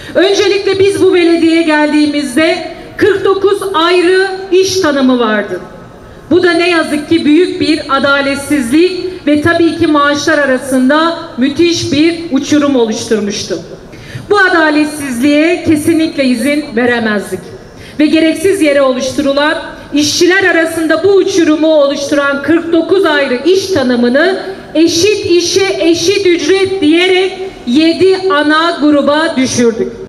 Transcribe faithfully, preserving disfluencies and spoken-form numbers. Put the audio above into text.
Öncelikle biz bu belediyeye geldiğimizde kırk dokuz ayrı iş tanımı vardı. Bu da ne yazık ki büyük bir adaletsizlik ve tabii ki maaşlar arasında müthiş bir uçurum oluşturmuştu. Bu adaletsizliğe kesinlikle izin veremezdik. Ve gereksiz yere oluşturulan, işçiler arasında bu uçurumu oluşturan kırk dokuz ayrı iş tanımını eşit işe eşit ücret diyerek yedi ana gruba düşürdük.